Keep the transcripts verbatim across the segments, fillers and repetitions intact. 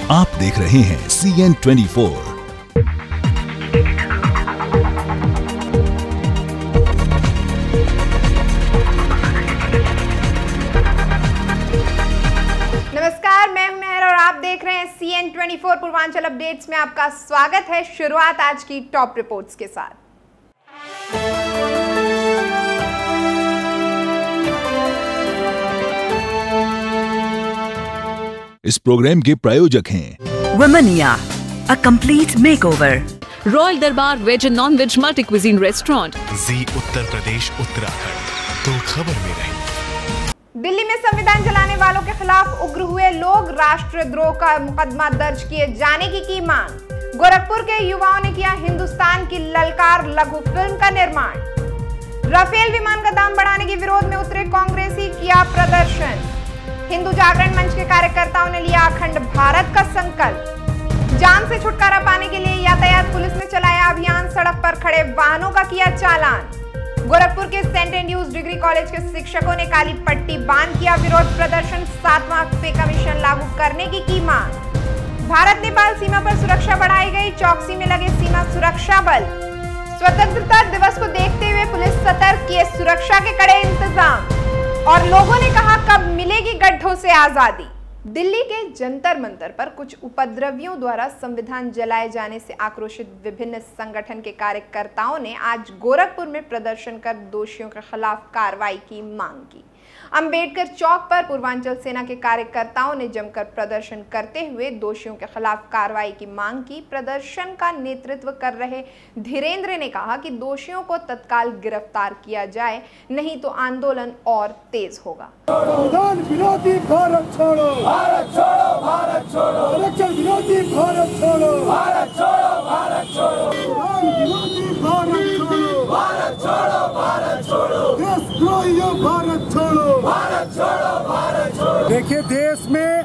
आप देख रहे हैं सी एन ट्वेंटी फोर। नमस्कार, मैं हूं मेहर और आप देख रहे हैं C N twenty four Purvanchal updates में आपका स्वागत है। शुरुआत आज की टॉप रिपोर्ट्स के साथ। इस प्रोग्राम के प्रायोजक हैं Womaniya, a complete makeover, royal Darbar veg and non veg multi cuisine restaurant, Zee Uttar Pradesh Uttarakhand. तो खबर में रही। दिल्ली में संविधान जलाने वालों के खिलाफ उग्र हुए लोग, राष्ट्रद्रोह का मुकदमा दर्ज किए जाने की की मांग। गोरखपुर के युवाओं ने किया हिंदुस्तान की ललकार लघु फिल्म का निर्माण। राफेल विमान का दाम बढ़ाने के विरोध में उतरे कांग्रेसी, किया प्रदर्शन। हिंदू जागरण मंच के कार्यकर्ताओं ने लिया अखंड भारत का संकल्प। जाम से छुटकारा पाने के लिए यातायात पुलिस ने चलाया अभियान, सड़क पर खड़े वाहनों का किया चालान। गोरखपुर के सेंट एंड्रूज डिग्री कॉलेज के शिक्षकों ने काली पट्टी बांध किया विरोध प्रदर्शन, सातवां पे कमीशन लागू करने की की मांग। भारत नेपाल सीमा पर सुरक्षा बढ़ाई गई, चौकसी में लगे सीमा सुरक्षा बल। स्वतंत्रता दिवस को देखते हुए पुलिस सतर्क, किए सुरक्षा के कड़े इंतजाम। और लोगों ने कहा, कब मिलेगी गड्ढों से आजादी। दिल्ली के जंतर मंतर पर कुछ उपद्रवियों द्वारा संविधान जलाए जाने से आक्रोशित विभिन्न संगठन के कार्यकर्ताओं ने आज गोरखपुर में प्रदर्शन कर दोषियों के खिलाफ कार्रवाई की मांग की। अंबेडकर चौक पर पूर्वांचल सेना के कार्यकर्ताओं ने जमकर प्रदर्शन करते हुए दोषियों के खिलाफ कार्रवाई की मांग की। प्रदर्शन का नेतृत्व कर रहे धीरेन्द्र ने कहा कि दोषियों को तत्काल गिरफ्तार किया जाए, नहीं तो आंदोलन और तेज होगा। संविधान विरोधी भारत छोड़ो, भारत छोड़ो, भारत छोड़ो, आरक्षण विरोधी भारत छोड़ो, भारत छोड़ो, भारत छोड़ो, संविधान विरोधी भारत छोड़ो, भारत छोड़ो, भारत छोड़ो, देशद्रोहियों भारत छोड़ो, भारत छोड़ो, भारत छोड़ो। देखिए, देश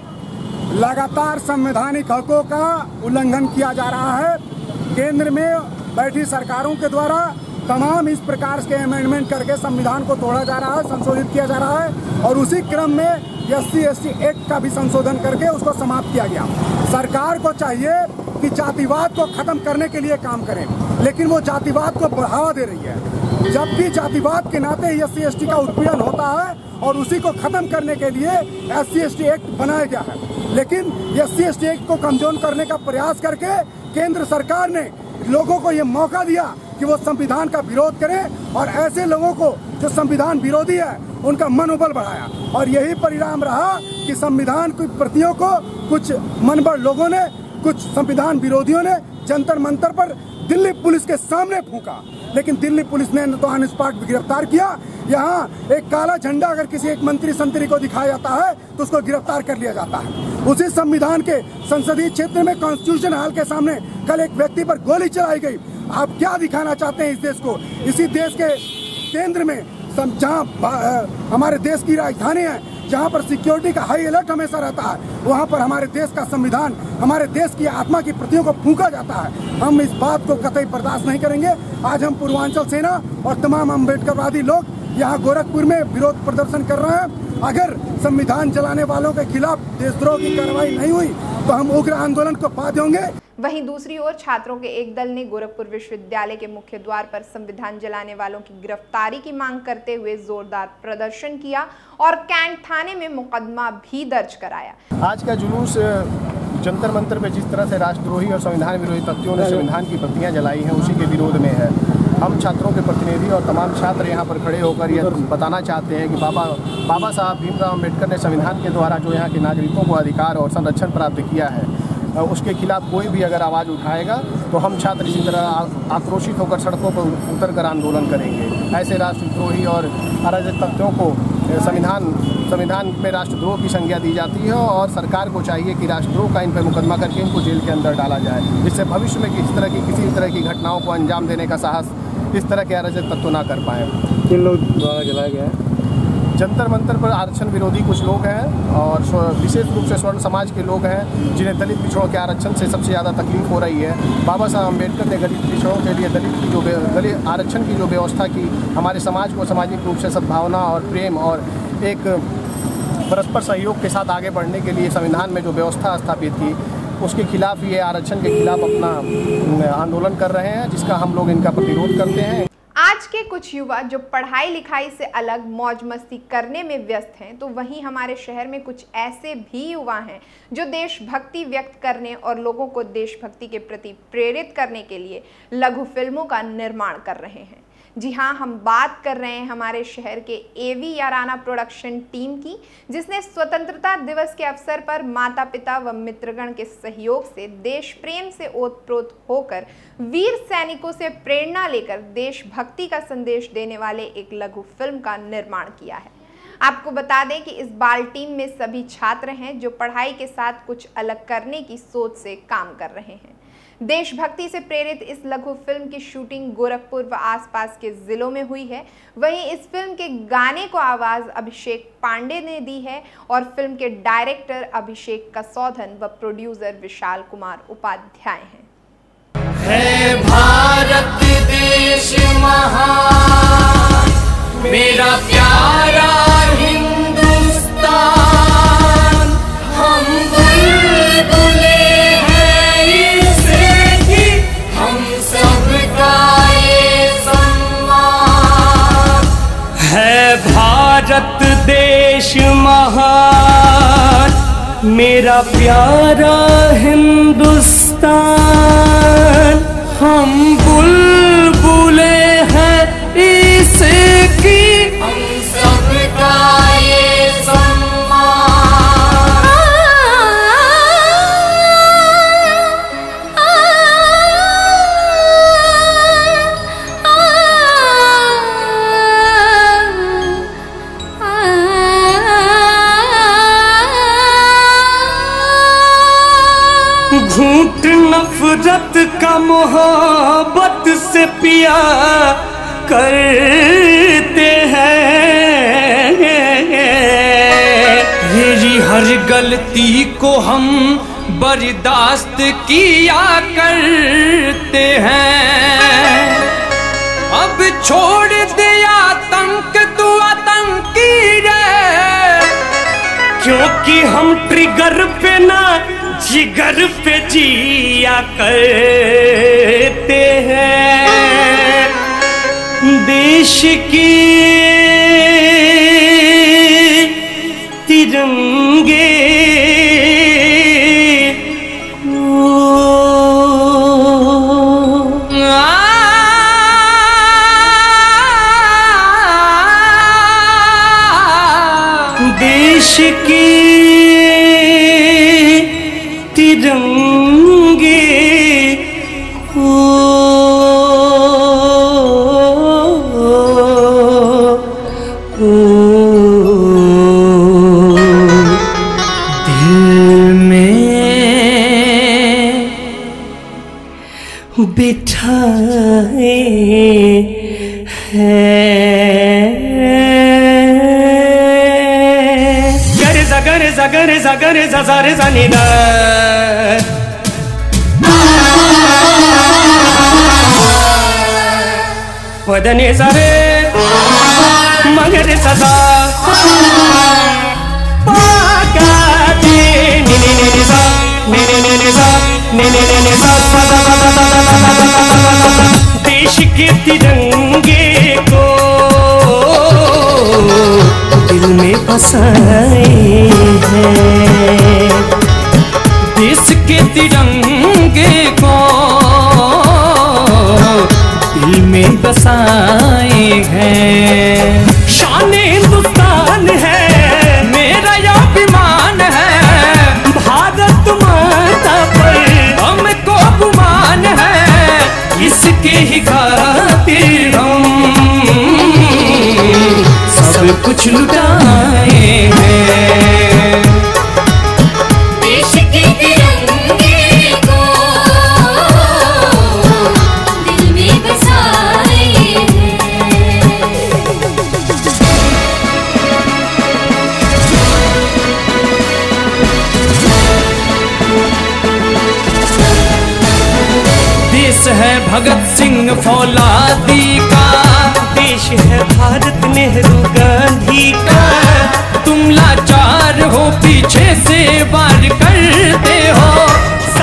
में लगातार संवैधानिक हकों का उल्लंघन किया जा रहा है। केंद्र में बैठी सरकारों के द्वारा तमाम इस प्रकार के अमेंडमेंट करके संविधान को तोड़ा जा रहा है, संशोधित किया जा रहा है। और उसी क्रम में S C S T act का भी संशोधन करके उसको समाप्त किया गया। सरकार को चाहिए कि जातिवाद को खत्म करने के लिए काम करें, लेकिन वो जातिवाद को बढ़ावा दे रही है। जबकि जातिवाद के नाते एस सी एस टी का उत्पीड़न होता है और उसी को खत्म करने के लिए S C S T act बनाया गया है। लेकिन S C S T act को कमजोर करने का प्रयास करके केंद्र सरकार ने लोगों को ये मौका दिया कि वो संविधान का विरोध करें और ऐसे लोगों को जो संविधान विरोधी है उनका मनोबल बढ़ाया। और यही परिणाम रहा कि संविधान की प्रतियों को कुछ मनबड़ लोगों ने, कुछ संविधान विरोधियों ने जंतर मंतर पर दिल्ली पुलिस के सामने फूंका। लेकिन दिल्ली पुलिस ने तो ऑन स्पॉट गिरफ्तार किया। यहाँ एक काला झंडा अगर किसी एक मंत्री संतरी को दिखाया जाता है तो उसको गिरफ्तार कर लिया जाता है। उसी संविधान के संसदीय क्षेत्र में कॉन्स्टिट्यूशन हॉल के सामने कल एक व्यक्ति पर गोली चलाई गई। आप क्या दिखाना चाहते हैं इस देश को? इसी देश के केंद्र में जहाँ हमारे देश की राजधानी है, जहाँ पर सिक्योरिटी का हाई अलर्ट हमेशा रहता है, वहाँ पर हमारे देश का संविधान, हमारे देश की आत्मा की प्रतियों को फूंका जाता है। हम इस बात को कतई बर्दाश्त नहीं करेंगे। आज हम पूर्वांचल सेना और तमाम अम्बेडकरवादी लोग यहाँ गोरखपुर में विरोध प्रदर्शन कर रहे हैं। अगर संविधान जलाने वालों के खिलाफ देशद्रोह की कार्रवाई नहीं हुई तो हम उग्र आंदोलन को बाध्य होंगे। वहीं दूसरी ओर छात्रों के एक दल ने गोरखपुर विश्वविद्यालय के मुख्य द्वार पर संविधान जलाने वालों की गिरफ्तारी की मांग करते हुए जोरदार प्रदर्शन किया और कैंट थाने में मुकदमा भी दर्ज कराया। आज का जुलूस जंतर मंतर पे जिस तरह से राष्ट्रद्रोही और संविधान विरोधी तत्वों ने संविधान की प्रतियां जलाई हैं, उसी के विरोध में है। हम छात्रों के प्रतिनिधि और तमाम छात्र यहाँ पर खड़े होकर यह बताना चाहते हैं कि बाबा बाबा साहब भीमराव अम्बेडकर ने संविधान के द्वारा जो यहाँ के नागरिकों को अधिकार और संरक्षण प्राप्त किया है, उसके खिलाफ कोई भी अगर आवाज़ उठाएगा तो हम छात्र इसी तरह आक्रोशित होकर सड़कों पर उतर कर आंदोलन करेंगे। ऐसे राष्ट्रद्रोही और अराजक तत्वों को संविधान संविधान में राष्ट्रद्रोह की संज्ञा दी जाती है और सरकार को चाहिए कि राष्ट्रद्रोह का इन पर मुकदमा करके इनको जेल के अंदर डाला जाए, जिससे भविष्य में किसी तरह की किसी तरह की घटनाओं को अंजाम देने का साहस इस तरह के अराजक तत्व ना कर पाए। किन लोग द्वारा जलाया गया है? जंतर मंतर पर आरक्षण विरोधी कुछ लोग हैं और विशेष रूप से स्वर्ण समाज के लोग हैं जिन्हें दलित पिछड़ों के आरक्षण से सबसे ज़्यादा तकलीफ हो रही है। बाबा साहब अम्बेडकर ने दलित पिछड़ों के लिए दलित की जो दलित आरक्षण की जो व्यवस्था की, हमारे समाज को सामाजिक रूप से सद्भावना और प्रेम और एक परस्पर सहयोग के साथ आगे बढ़ने के लिए संविधान में जो व्यवस्था स्थापित की, उसके खिलाफ, ये आरक्षण के खिलाफ अपना आंदोलन कर रहे हैं, जिसका हम लोग इनका प्रतिरोध करते हैं। आज के कुछ युवा जो पढ़ाई लिखाई से अलग मौज मस्ती करने में व्यस्त हैं, तो वहीं हमारे शहर में कुछ ऐसे भी युवा हैं जो देशभक्ति व्यक्त करने और लोगों को देशभक्ति के प्रति प्रेरित करने के लिए लघु फिल्मों का निर्माण कर रहे हैं। जी हाँ, हम बात कर रहे हैं हमारे शहर के एवी याराना प्रोडक्शन टीम की, जिसने स्वतंत्रता दिवस के अवसर पर माता पिता व मित्रगण के सहयोग से देश प्रेम से ओतप्रोत होकर वीर सैनिकों से प्रेरणा लेकर देशभक्ति का संदेश देने वाले एक लघु फिल्म का निर्माण किया है। आपको बता दें कि इस बाल टीम में सभी छात्र हैं जो पढ़ाई के साथ कुछ अलग करने की सोच से काम कर रहे हैं। देशभक्ति से प्रेरित इस लघु फिल्म की शूटिंग गोरखपुर व आसपास के जिलों में हुई है। वहीं इस फिल्म के गाने को आवाज अभिषेक पांडे ने दी है और फिल्म के डायरेक्टर अभिषेक कसौधन व प्रोड्यूसर विशाल कुमार उपाध्याय हैं। है भारत देश महान, मेरा प्यारा हिंदुस्तान, हम बुलबुले हैं इससे कि हम सबका ये सम्मान। है भारत देश महान, मेरा प्यारा हिंदुस्तान, हम बुलबुले हैं इसकी हम सबका ये सम्मान। घूंट नफरत का मोहब्बत से पिया करते हैं, मेरी हर गलती को हम बर्दाश्त किया करते हैं। अब छोड़ दिया आतंक तू आतंकी रे, क्योंकि हम ट्रिगर पे ना जिगर पे जिया करते हैं। देश की तिरंगे देश की तिरंगे ओ बिठाए हैं। गरे सा गरे सा गरे सा गरे सा सारे सा नी दा, पदने सारे मगरे सा सा पाका नी नी नी नी सा नी नी नी नी सा नी नी नी नी सा सा सा सा सा सा। देश के तिरंगे को दिल में बसाए हैं, देश के तिरंगे को दिल में बसाए हैं। शान हिंदुस्तान है मेरा या अभिमान है, भारत माता पर हमको गुमान है, इसके ही खातिर हम सब कुछ लुटाए हैं। देश के तिरंगे को दिल में बसाए हैं। देश है भगत सिंह फौलादी का, देश है भारत नेहरू गांधी का। तुम लाचार हो पीछे से वार करते हो,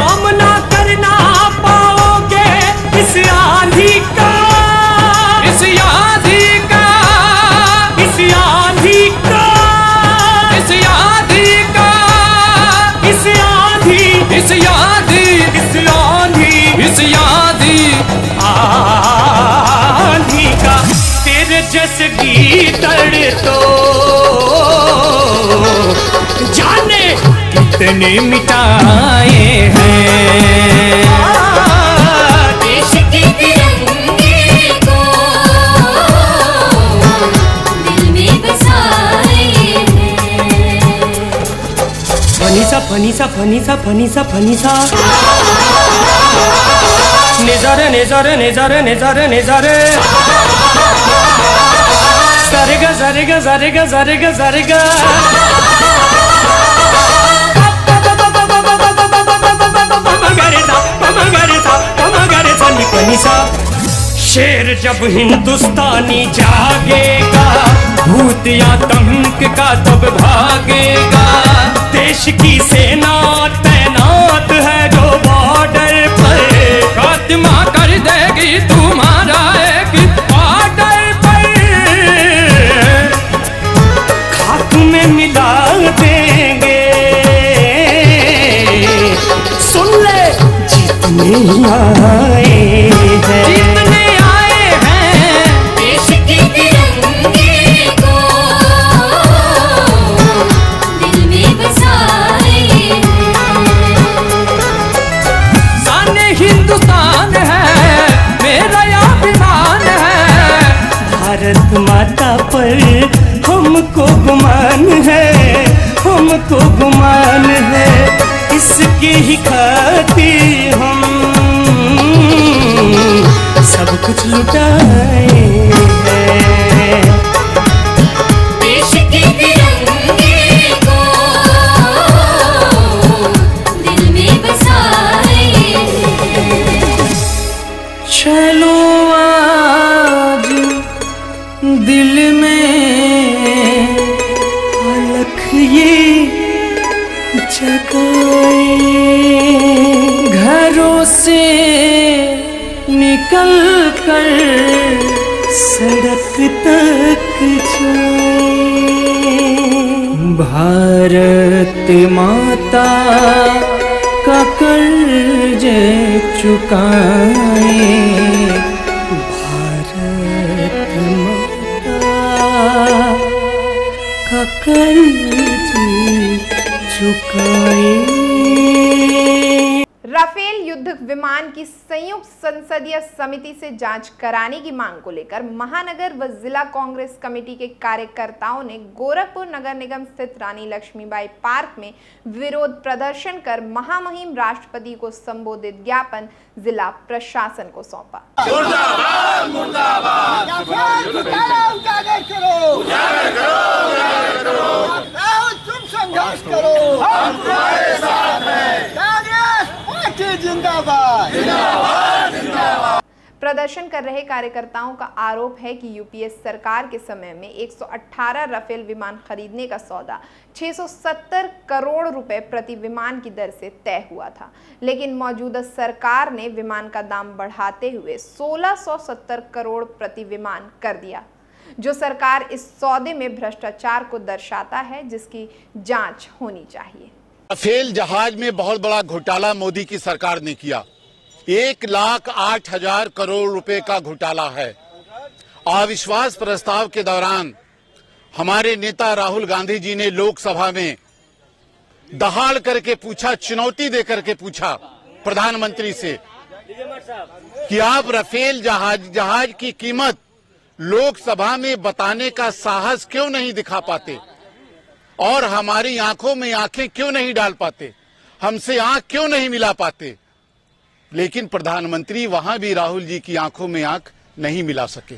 भीतर तो जाने कितने मिटाए हैं। देश के तिरंगे को दिल में बसाए हैं। फनीसा फनीसा फनीसा फनीसा फनीसा निजारे निजारे निजारे निजारे निजारे सारेगा सारेगा सारेगा सारेगा सारेगा शेर जब हिंदुस्तानी जागेगा भूत आतंक का तब भागेगा। देश की सेना तैनात है जो बॉर्डर पर खात्मा कर देगी तुम्हारा एक ऑर्डर पर। खाक में मिला देंगे सुन ले जितने आए हैं जितने आए हैं। देश के तिरंगे को दिल में बसाए हैं। साने हिंदुस्तान है मेरा अभिमान है। भारत माता पर हमको गुमान है हमको गुमान है। इसकी ही खातिर हम सब कुछ लुटाए हैं। देश के तिरंगे को दिल में बसाए हैं। चलो आज दिल में अलख ये जगाए। घरों से निकल कर सड़क तक जाए। भारत माता का कर्ज चुकाए। भारत माता का कर्ज चुकाए। राफेल युद्ध विमान की संयुक्त संसदीय समिति से जांच कराने की मांग को लेकर महानगर व जिला कांग्रेस कमेटी के कार्यकर्ताओं ने गोरखपुर नगर निगम स्थित रानी लक्ष्मीबाई पार्क में विरोध प्रदर्शन कर महामहिम राष्ट्रपति को संबोधित ज्ञापन जिला प्रशासन को सौंपा। मुर्दाबाद मुर्दाबाद उजागर करो उजागर करो तुम संघर्ष करो हम तुम्हारे साथ हैं। कांग्रेस पार्टी जिंदाबाद जिंदाबाद जिंदाबाद। प्रदर्शन कर रहे कार्यकर्ताओं का आरोप है कि यूपीए सरकार के समय में एक सौ अठारह राफेल विमान खरीदने का सौदा छह सौ सत्तर करोड़ रुपए प्रति विमान की दर से तय हुआ था, लेकिन मौजूदा सरकार ने विमान का दाम बढ़ाते हुए सोलह सौ सत्तर करोड़ प्रति विमान कर दिया, जो सरकार इस सौदे में भ्रष्टाचार को दर्शाता है, जिसकी जांच होनी चाहिए। राफेल जहाज में बहुत बड़ा घोटाला मोदी की सरकार ने किया। एक लाख आठ हजार करोड़ रुपए का घोटाला है। अविश्वास प्रस्ताव के दौरान हमारे नेता राहुल गांधी जी ने लोकसभा में दहाड़ करके पूछा, चुनौती दे करके पूछा प्रधानमंत्री से कि आप राफेल जहाज जहाज की कीमत लोकसभा में बताने का साहस क्यों नहीं दिखा पाते और हमारी आंखों में आंखें क्यों नहीं डाल पाते, हमसे आंख क्यों नहीं मिला पाते। लेकिन प्रधानमंत्री वहां भी राहुल जी की आंखों में आंख नहीं मिला सके।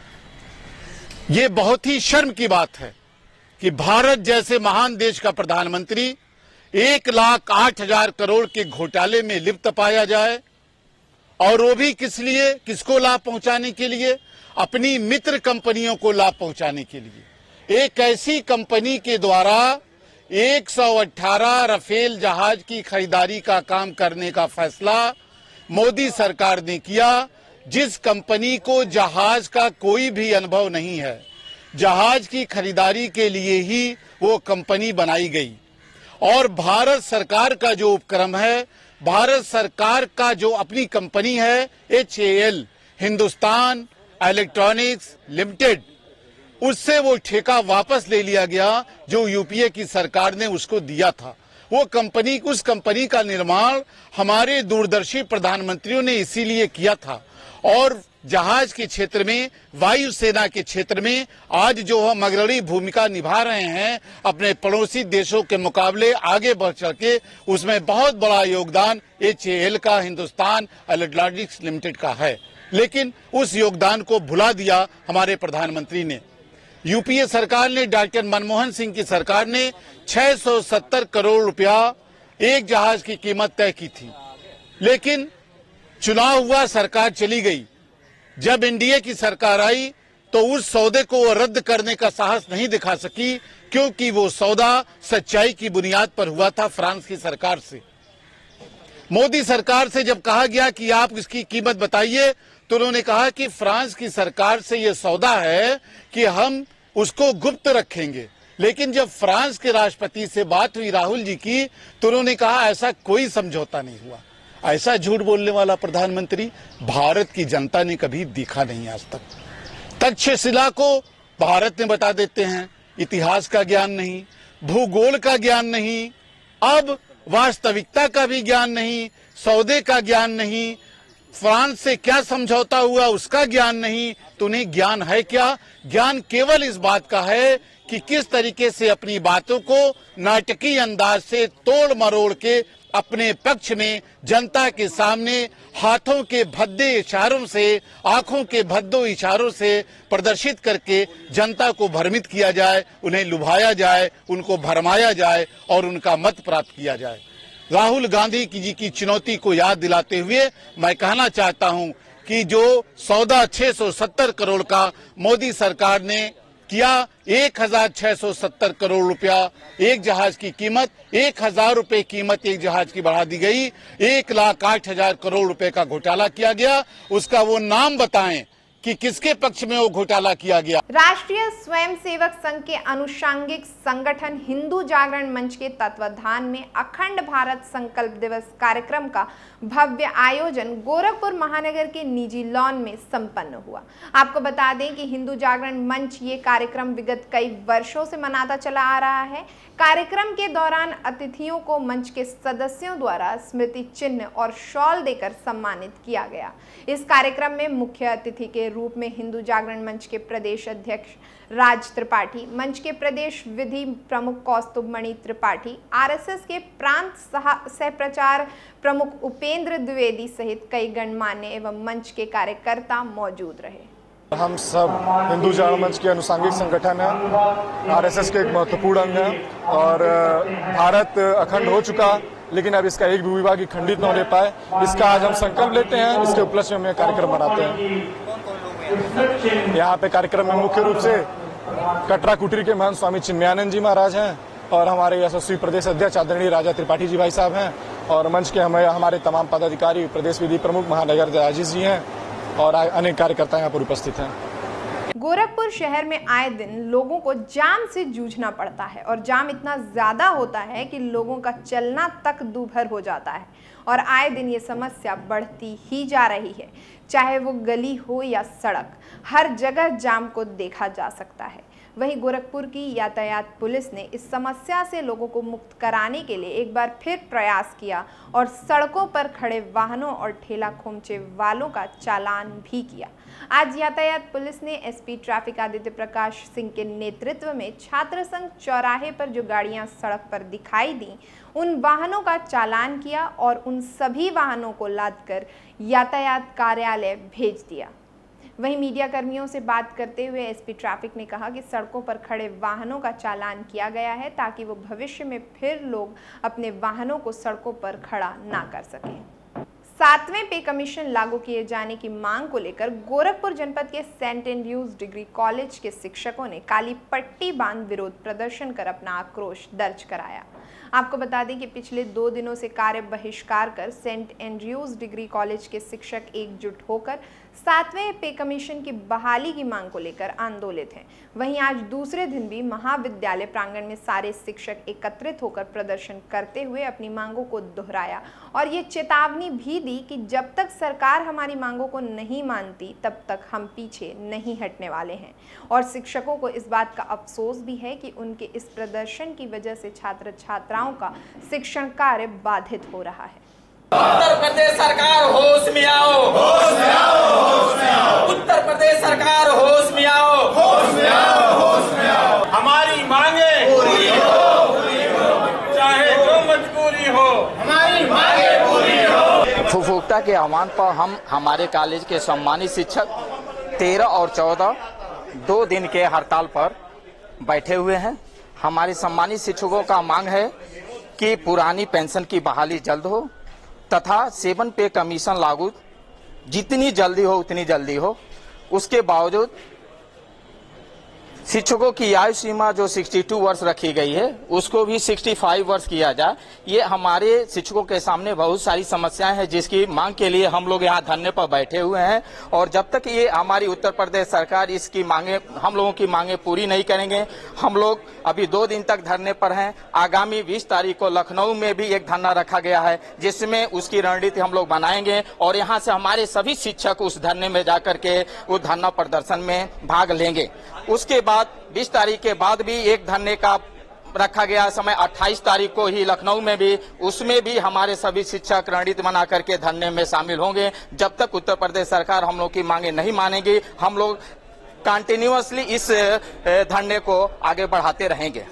ये बहुत ही शर्म की बात है कि भारत जैसे महान देश का प्रधानमंत्री एक लाख आठ हजार करोड़ के घोटाले में लिप्त पाया जाए, और वो भी किस लिए, किसको लाभ पहुंचाने के लिए, अपनी मित्र कंपनियों को लाभ पहुंचाने के लिए। एक ऐसी कंपनी के द्वारा एक सौ अठारह राफेल जहाज की खरीदारी का काम करने का फैसला मोदी सरकार ने किया, जिस कंपनी को जहाज का कोई भी अनुभव नहीं है। जहाज की खरीदारी के लिए ही वो कंपनी बनाई गई, और भारत सरकार का जो उपक्रम है, भारत सरकार का जो अपनी कंपनी है H A L, Hindustan Electronics Limited, उससे वो ठेका वापस ले लिया गया जो यूपीए की सरकार ने उसको दिया था। वो कंपनी उस कंपनी का निर्माण हमारे दूरदर्शी प्रधानमंत्रियों ने इसीलिए किया था। और जहाज के क्षेत्र में, वायुसेना के क्षेत्र में आज जो हम अग्रणी भूमिका निभा रहे हैं अपने पड़ोसी देशों के मुकाबले आगे बढ़ चल के, उसमें बहुत बड़ा योगदान एच ए एल का, हिंदुस्तान एरोनॉटिक्स लिमिटेड का है। लेकिन उस योगदान को भुला दिया हमारे प्रधानमंत्री ने। यूपीए सरकार ने, डॉक्टर मनमोहन सिंह की सरकार ने छह सौ सत्तर करोड़ रुपया एक जहाज की कीमत तय की थी। लेकिन चुनाव हुआ, सरकार चली गई। जब एनडीए की सरकार आई तो उस सौदे को वो रद्द करने का साहस नहीं दिखा सकी, क्योंकि वो सौदा सच्चाई की बुनियाद पर हुआ था फ्रांस की सरकार से। मोदी सरकार से जब कहा गया कि आप इसकी कीमत बताइए, तो उन्होंने कहा कि फ्रांस की सरकार से ये सौदा है कि हम उसको गुप्त रखेंगे। लेकिन जब फ्रांस के राष्ट्रपति से बात हुई राहुल जी की, तो उन्होंने कहा ऐसा कोई समझौता नहीं हुआ। ऐसा झूठ बोलने वाला प्रधानमंत्री भारत की जनता ने कभी देखा नहीं आज तक। तक्षशिला को भारत ने बता देते हैं, इतिहास का ज्ञान नहीं, भूगोल का ज्ञान नहीं, अब वास्तविकता का भी ज्ञान नहीं, सौदे का ज्ञान नहीं, फ्रांस से क्या समझौता हुआ उसका ज्ञान नहीं। तो उन्हें ज्ञान है क्या? ज्ञान केवल इस बात का है कि किस तरीके से अपनी बातों को नाटकीय अंदाज से तोड़ मरोड़ के अपने पक्ष में जनता के सामने हाथों के भद्दे इशारों से, आंखों के भद्दों इशारों से प्रदर्शित करके जनता को भ्रमित किया जाए, उन्हें लुभाया जाए, उनको भरमाया जाए और उनका मत प्राप्त किया जाए। राहुल गांधी की जी की चुनौती को याद दिलाते हुए मैं कहना चाहता हूं कि जो सौदा छह सौ सत्तर करोड़ का मोदी सरकार ने किया, एक हजार छह सौ सत्तर करोड़ रुपया एक जहाज की कीमत, एक हजार रुपए कीमत एक जहाज की बढ़ा दी गई, एक लाख आठ हजार करोड़ रुपए का घोटाला किया गया। उसका वो नाम बताएं कि किसके पक्ष में वो घोटाला किया गया। राष्ट्रीय स्वयंसेवक संघ के अनुषंगिक संगठन हिंदू जागरण मंच के तत्वाधान में अखंड भारत संकल्प दिवस कार्यक्रम का भव्य आयोजन गोरखपुर महानगर के निजी लॉन में संपन्न हुआ। आपको बता दें कि हिंदू जागरण मंच ये कार्यक्रम विगत कई वर्षों से मनाता चला आ रहा है। कार्यक्रम के दौरान अतिथियों को मंच के सदस्यों द्वारा स्मृति चिन्ह और शॉल देकर सम्मानित किया गया। इस कार्यक्रम में मुख्य अतिथि के रूप में हिंदू जागरण मंच के प्रदेश अध्यक्ष राज त्रिपाठी, मंच के प्रदेश विधि प्रमुख कौस्तुभ मणि त्रिपाठी, आरएसएस के प्रांत सह प्रचार प्रमुख उपेंद्र द्विवेदी सहित कई गणमान्य एवं मंच के कार्यकर्ता मौजूद रहे। हम सब हिंदू जागरण मंच के अनुषंगिक संगठन है, आरएसएस के एक महत्वपूर्ण अंग है और भारत अखंड हो चुका, लेकिन अब इसका एक भी विभाग खंडित न होने पाए, इसका आज हम संकल्प लेते हैं। इसके उपलक्ष्य में कार्यक्रम मनाते हैं। यहाँ पे कार्यक्रम में मुख्य रूप से कटरा कुटीर के महंत स्वामी चिन्मयानंद जी महाराज हैं और हमारे यशस्वी प्रदेश अध्यक्ष आदरणीय राजा त्रिपाठी जी भाई साहब हैं और मंच के हमें हमारे तमाम पदाधिकारी, प्रदेश विधि प्रमुख महानगर राजेश जी हैं और अनेक कार्यकर्ता यहाँ पर उपस्थित हैं। गोरखपुर शहर में आए दिन लोगों को जाम से जूझना पड़ता है और जाम इतना ज्यादा होता है कि लोगों का चलना तक दूभर हो जाता है और आए दिन ये समस्या बढ़ती ही जा रही है। चाहे वो गली हो या सड़क, हर जगह जाम को देखा जा सकता है। वहीं गोरखपुर की यातायात पुलिस ने इस समस्या से लोगों को मुक्त कराने के लिए एक बार फिर प्रयास किया और सड़कों पर खड़े वाहनों और ठेला खोमचे वालों का चालान भी किया। आज यातायात पुलिस ने एसपी ट्रैफिक आदित्य प्रकाश सिंह के नेतृत्व में छात्र संघ चौराहे पर जो गाड़ियां सड़क पर दिखाई दी, उन वाहनों का चालान किया और उन सभी वाहनों को लादकर यातायात कार्यालय भेज दिया। वहीं मीडिया कर्मियों से बात करते हुए एसपी ट्रैफिक ने कहा कि सड़कों पर खड़े वाहनों का चालान किया गया है ताकि वो भविष्य में फिर लोग अपने वाहनों को सड़कों पर खड़ा ना कर सकें। सातवें पे कमीशन लागू किए जाने की मांग को लेकर गोरखपुर जनपद के सेंट एंड्रयूज डिग्री कॉलेज के शिक्षकों ने काली पट्टी बांध विरोध प्रदर्शन कर अपना आक्रोश दर्ज कराया। आपको बता दें कि पिछले दो दिनों से कार्य बहिष्कार कर सेंट एंड्रयूज डिग्री कॉलेज के शिक्षक एकजुट होकर सातवें पे कमीशन की बहाली की मांग को लेकर आंदोलित हैं। वहीं आज दूसरे दिन भी महाविद्यालय प्रांगण में सारे शिक्षक एकत्रित होकर प्रदर्शन करते हुए अपनी मांगों को दोहराया और ये चेतावनी भी दी कि जब तक सरकार हमारी मांगों को नहीं मानती तब तक हम पीछे नहीं हटने वाले हैं। और शिक्षकों को इस बात का अफसोस भी है कि उनके इस प्रदर्शन की वजह से छात्र छात्राओं का शिक्षण कार्य बाधित हो रहा है। उत्तर प्रदेश सरकार होश में आओ, होश में आओ, होश में आओ। उत्तर प्रदेश सरकार होश में आओ, होश में आओ, होश में आओ। हमारी मांगे पूरी हो, पूरी हो, चाहे जो मजबूरी हो, हमारी मांगे पूरी हो। फुफुकता के आह्वान पर हम हमारे कॉलेज के सम्मानित शिक्षक तेरह और चौदह दो दिन के हड़ताल पर बैठे हुए हैं। हमारे सम्मानित शिक्षकों का मांग है कि पुरानी पेंशन की बहाली जल्द हो तथा सेवन पे कमीशन लागू जितनी जल्दी हो उतनी जल्दी हो। उसके बावजूद शिक्षकों की आयु सीमा जो बासठ वर्ष रखी गई है उसको भी पैंसठ वर्ष किया जाए। ये हमारे शिक्षकों के सामने बहुत सारी समस्याएं हैं जिसकी मांग के लिए हम लोग यहाँ धरने पर बैठे हुए हैं। और जब तक ये हमारी उत्तर प्रदेश सरकार इसकी मांगे हम लोगों की मांगे पूरी नहीं करेंगे, हम लोग अभी दो दिन तक धरने पर हैं। आगामी बीस तारीख को लखनऊ में भी एक धरना रखा गया है जिसमें उसकी रणनीति हम लोग बनाएंगे और यहाँ से हमारे सभी शिक्षक उस धरने में जाकर के उस धरना प्रदर्शन में भाग लेंगे। उसके बाद बीस तारीख के बाद भी एक धरने का रखा गया समय अट्ठाईस तारीख को ही लखनऊ में भी, उसमें भी हमारे सभी शिक्षक रणनीति बना करके धरने में शामिल होंगे। जब तक उत्तर प्रदेश सरकार हम लोग की मांगे नहीं मानेगी हम लोग कंटिन्यूअसली इस धरने को आगे बढ़ाते रहेंगे।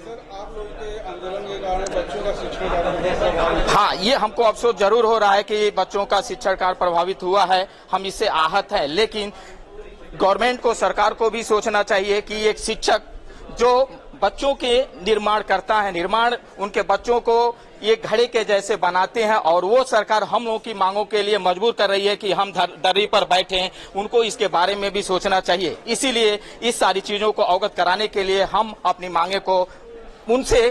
हाँ, ये हमको अफसोस जरूर हो रहा है कि बच्चों का शिक्षण कार्य प्रभावित हुआ है, हम इससे आहत हैं। लेकिन गवर्नमेंट को, सरकार को भी सोचना चाहिए कि एक शिक्षक जो बच्चों के निर्माण करता है, निर्माण उनके बच्चों को ये घड़े के जैसे बनाते हैं और वो सरकार हम लोगों की मांगों के लिए मजबूर कर रही है कि हम दर्री पर बैठे हैं। उनको इसके बारे में भी सोचना चाहिए। इसीलिए इस सारी चीजों को अवगत कराने के लिए हम अपनी मांगे को उनसे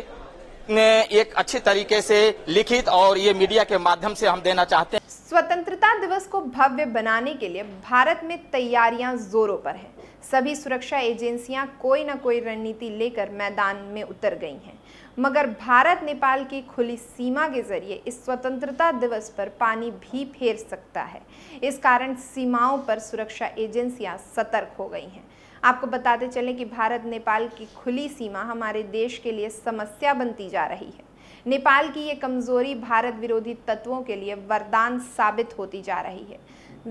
एक अच्छे तरीके से लिखित और ये मीडिया के माध्यम से हम देना चाहते हैं। स्वतंत्रता दिवस को भव्य बनाने के लिए भारत में तैयारियां जोरों पर हैं। सभी सुरक्षा एजेंसियां कोई न कोई रणनीति लेकर मैदान में उतर गई हैं। मगर भारत नेपाल की खुली सीमा के जरिए इस स्वतंत्रता दिवस पर पानी भी फेर सकता है। इस कारण सीमाओं पर सुरक्षा एजेंसियां सतर्क हो गई हैं। आपको बताते चलें कि भारत नेपाल की खुली सीमा हमारे देश के लिए समस्या बनती जा रही है। नेपाल की ये कमजोरी भारत विरोधी तत्वों के लिए वरदान साबित होती जा रही है।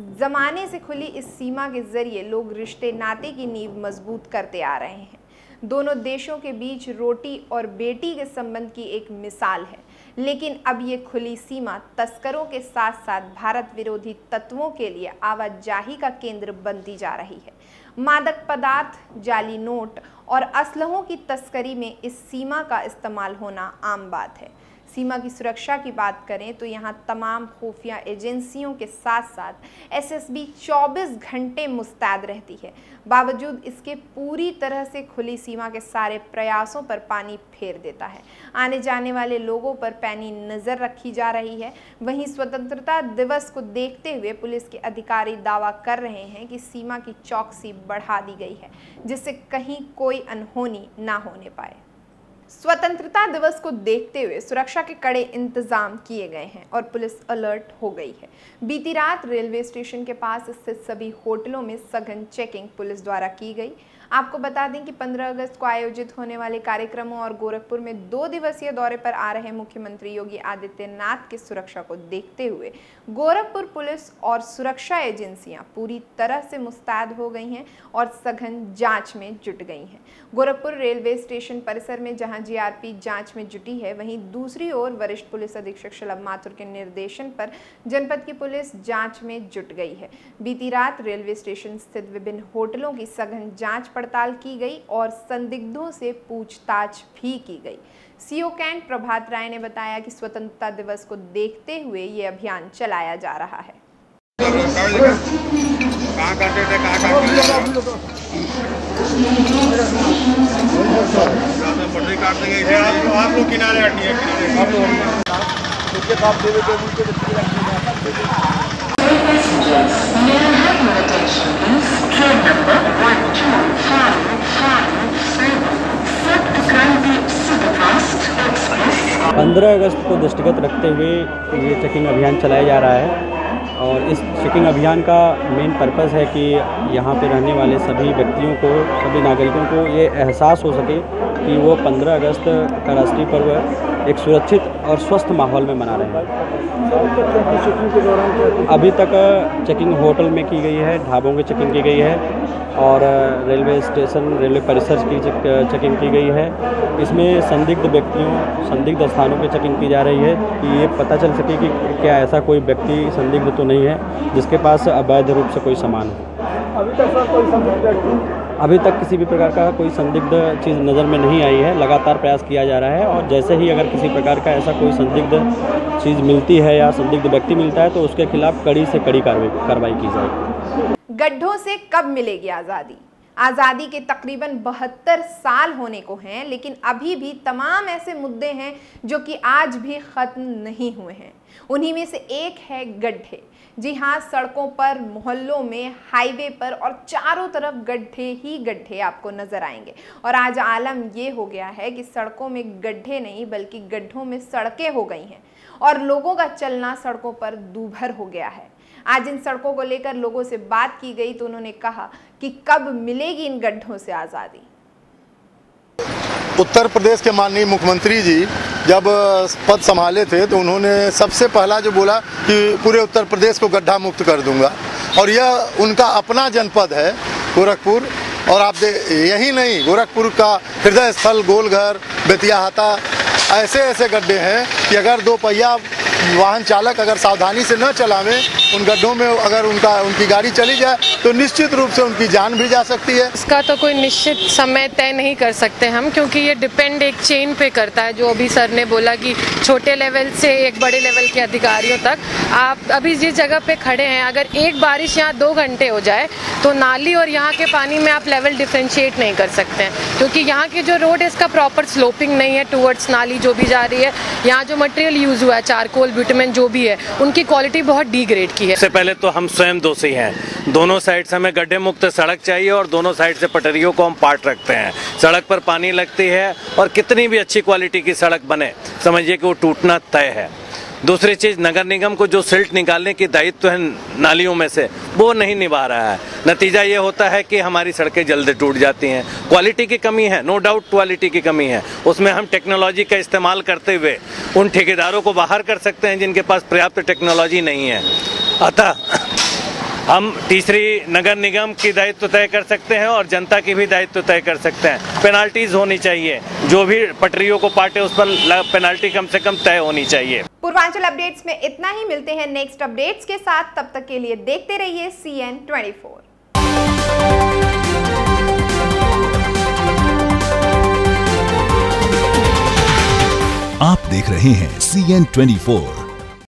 जमाने से खुली इस सीमा के जरिए लोग रिश्ते नाते की नींव मजबूत करते आ रहे हैं। दोनों देशों के बीच रोटी और बेटी के संबंध की एक मिसाल है। लेकिन अब ये खुली सीमा तस्करों के साथ साथ भारत विरोधी तत्वों के लिए आवाजाही का केंद्र बनती जा रही है। मादक पदार्थ, जाली नोट और असलहों की तस्करी में इस सीमा का इस्तेमाल होना आम बात है। सीमा की सुरक्षा की बात करें तो यहाँ तमाम खुफिया एजेंसियों के साथ साथ एस एस बी चौबीस घंटे मुस्तैद रहती है। बावजूद इसके पूरी तरह से खुली सीमा के सारे प्रयासों पर पानी फेर देता है। आने जाने वाले लोगों पर पैनी नज़र रखी जा रही है। वहीं स्वतंत्रता दिवस को देखते हुए पुलिस के अधिकारी दावा कर रहे हैं कि सीमा की चौकसी बढ़ा दी गई है जिससे कहीं कोई अनहोनी ना होने पाए। स्वतंत्रता दिवस को देखते हुए सुरक्षा के कड़े इंतजाम किए गए हैं और पुलिस अलर्ट हो गई है। बीती रात रेलवे स्टेशन के पास स्थित सभी होटलों में सघन चेकिंग पुलिस द्वारा की गई। आपको बता दें कि पंद्रह अगस्त को आयोजित होने वाले कार्यक्रमों और गोरखपुर में दो दिवसीय दौरे पर आ रहे मुख्यमंत्री योगी आदित्यनाथ की सुरक्षा को देखते हुए गोरखपुर पुलिस और सुरक्षा एजेंसियां पूरी तरह से मुस्तैद हो गई हैं और सघन जांच में जुट गई हैं। गोरखपुर रेलवे स्टेशन परिसर में जहां जी आर पी जांच में जुटी है, वहीं दूसरी ओर वरिष्ठ पुलिस अधीक्षक शलभ माथुर के निर्देशन पर जनपद की पुलिस जांच में जुट गई है। बीती रात रेलवे स्टेशन स्थित विभिन्न होटलों की सघन जांच पड़ताल की गई और संदिग्धों से पूछताछ भी की गई। सीओ कैंट प्रभात राय ने बताया कि स्वतंत्रता दिवस को देखते हुए ये अभियान चलाया जा रहा है। कहाँ करते थे कहाँ करते पटरी काट देंगे। आप लोग किनारे हटिए, किनारे पंद्रह अगस्त को दृष्टिगत रखते हुए ये चेकिंग अभियान चलाया जा रहा है और इस चेकिंग अभियान का मेन पर्पस है कि यहाँ पे रहने वाले सभी व्यक्तियों को, सभी नागरिकों को ये एहसास हो सके कि वो पंद्रह अगस्त का राष्ट्रीय पर्व एक सुरक्षित और स्वस्थ माहौल में मना रहे हैं। अभी तक चेकिंग होटल में की गई है, ढाबों की चेकिंग की गई है और रेलवे स्टेशन, रेलवे परिसर की चेकिंग की गई है। इसमें संदिग्ध व्यक्तियों, संदिग्ध स्थानों की चेकिंग की जा रही है कि ये पता चल सके कि क्या ऐसा कोई व्यक्ति संदिग्ध तो नहीं है जिसके पास अवैध रूप से कोई सामान है। अभी तक सर कोई संदिग्ध व्यक्ति अभी तक किसी भी प्रकार का कोई संदिग्ध चीज़ नज़र में नहीं आई है। लगातार प्रयास किया जा रहा है और जैसे ही अगर किसी प्रकार का ऐसा कोई संदिग्ध चीज़ मिलती है या संदिग्ध व्यक्ति मिलता है तो उसके खिलाफ कड़ी से कड़ी कार्रवाई की जाएगी। गड्ढों से कब मिलेगी आज़ादी? आज़ादी के तकरीबन बहत्तर साल होने को हैं, लेकिन अभी भी तमाम ऐसे मुद्दे हैं जो कि आज भी ख़त्म नहीं हुए हैं। उन्हीं में से एक है गड्ढे। जी हाँ, सड़कों पर, मोहल्लों में, हाईवे पर और चारों तरफ गड्ढे ही गड्ढे आपको नज़र आएंगे। और आज आलम ये हो गया है कि सड़कों में गड्ढे नहीं बल्कि गड्ढों में सड़कें हो गई हैं और लोगों का चलना सड़कों पर दूभर हो गया है। आज इन सड़कों को लेकर लोगों से बात की गई तो उन्होंने कहा कि कब मिलेगी इन गड्ढों से आज़ादी। उत्तर प्रदेश के माननीय मुख्यमंत्री जी जब पद संभाले थे तो उन्होंने सबसे पहला जो बोला कि पूरे उत्तर प्रदेश को गड्ढा मुक्त कर दूंगा और यह उनका अपना जनपद है गोरखपुर। और आप दे यही नहीं, गोरखपुर का हृदय स्थल गोलघर, बेतियाहाता, ऐसे ऐसे गड्ढे हैं कि अगर दो पहिया वाहन चालक अगर सावधानी से न चलावे, उन गड्ढों में अगर उनका उनकी गाड़ी चली जाए तो निश्चित रूप से उनकी जान भी जा सकती है। इसका तो कोई निश्चित समय तय नहीं कर सकते हम, क्योंकि ये डिपेंड एक चेन पे करता है। जो अभी सर ने बोला कि छोटे लेवल से एक बड़े लेवल के अधिकारियों तक। आप अभी जिस जगह पे खड़े हैं, अगर एक बारिश यहाँ दो घंटे हो जाए तो नाली और यहाँ के पानी में आप लेवल डिफ्रेंशिएट नहीं कर सकते हैं, क्योंकि यहाँ की जो रोड है इसका प्रॉपर स्लोपिंग नहीं है टूवर्ड्स नाली जो भी जा रही है। यहाँ जो मटेरियल यूज हुआ है, चारकोल, ब्यूटामिन जो भी है, उनकी क्वालिटी बहुत डी ग्रेड की है। सबसे पहले तो हम स्वयं दोषी हैं। दोनों साइड से हमें गड्ढे मुक्त सड़क चाहिए और दोनों साइड से पटरियों को हम पाट रखते हैं। सड़क पर पानी लगती है और कितनी भी अच्छी क्वालिटी की सड़क बने, समझिए कि वो टूटना तय है। दूसरी चीज़, नगर निगम को जो सिल्ट निकालने की दायित्व है नालियों में से, वो नहीं निभा रहा है। नतीजा ये होता है कि हमारी सड़कें जल्दी टूट जाती हैं। क्वालिटी की कमी है, नो डाउट क्वालिटी की कमी है। उसमें हम टेक्नोलॉजी का इस्तेमाल करते हुए उन ठेकेदारों को बाहर कर सकते हैं जिनके पास पर्याप्त टेक्नोलॉजी नहीं है। अतः हम तीसरी नगर निगम की दायित्व तय कर सकते हैं और जनता की भी दायित्व तय कर सकते हैं। पेनाल्टीज होनी चाहिए, जो भी पटरियों को पाटे उस पर पेनाल्टी कम से कम तय होनी चाहिए। पूर्वांचल अपडेट्स में इतना ही। मिलते हैं नेक्स्ट अपडेट्स के साथ, तब तक के लिए देखते रहिए सी एन ट्वेंटी फोर। आप देख रहे हैं सी एन ट्वेंटी फोर,